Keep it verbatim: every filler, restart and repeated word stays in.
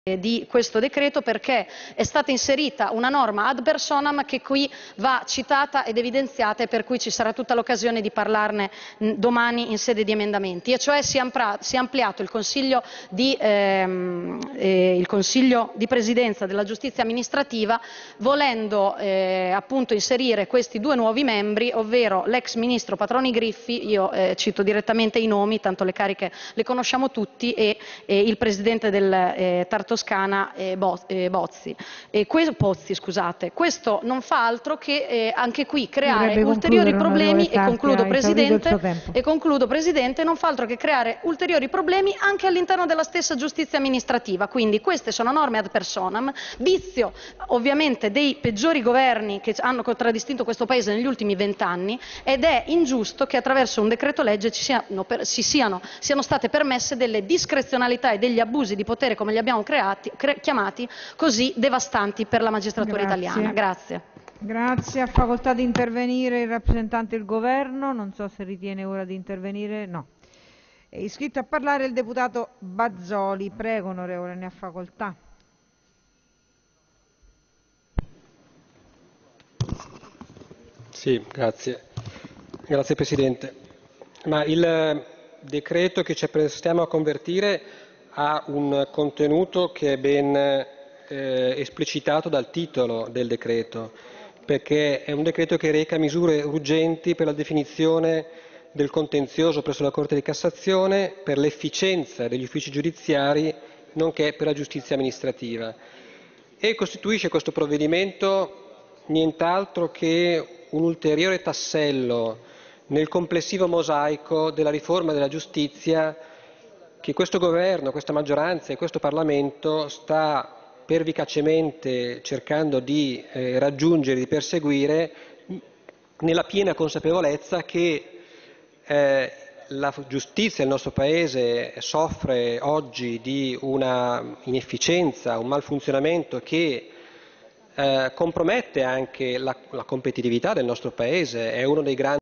di questo decreto, perché è stata inserita una norma ad personam che qui va citata ed evidenziata e per cui ci sarà tutta l'occasione di parlarne domani in sede di emendamenti, e cioè si è ampliato il consiglio di, ehm, eh, il consiglio di presidenza della giustizia amministrativa, volendo eh, appunto inserire questi due nuovi membri, ovvero l'ex ministro Patroni Griffi, io eh, cito direttamente i nomi, tanto le cariche le conosciamo tutti, e, e il presidente del eh, Tar Toscana eh, Bozzi. E Pozzi, scusate. Questo non fa altro che eh, anche qui creare ulteriori problemi, e concludo, Presidente, e concludo Presidente, non fa altro che creare ulteriori problemi anche all'interno della stessa giustizia amministrativa. Quindi queste sono norme ad personam, vizio ovviamente dei peggiori governi che hanno contraddistinto questo Paese negli ultimi vent'anni, ed è ingiusto che attraverso un decreto legge ci siano, per, si siano, siano state permesse delle discrezionalità e degli abusi di potere, come li abbiamo creati, cre chiamati, così devastanti per la magistratura Grazie. italiana. Grazie. Grazie. Ha facoltà di intervenire il rappresentante del Governo. Non so se ritiene ora di intervenire. No. È iscritto a parlare il deputato Bazzoli. Prego, onorevole, ne ha facoltà. Sì, grazie. Grazie Presidente. Ma il decreto che ci apprestiamo a convertire ha un contenuto che è ben eh, esplicitato dal titolo del decreto, perché è un decreto che reca misure urgenti per la definizione del contenzioso presso la Corte di Cassazione, per l'efficienza degli uffici giudiziari, nonché per la giustizia amministrativa. E costituisce questo provvedimento nient'altro che un ulteriore tassello nel complessivo mosaico della riforma della giustizia che questo Governo, questa maggioranza e questo Parlamento sta pervicacemente cercando di eh, raggiungere, di perseguire, nella piena consapevolezza che eh, la giustizia del nostro Paese soffre oggi di una inefficienza, un malfunzionamento che eh, compromette anche la, la competitività del nostro Paese, è uno dei grandi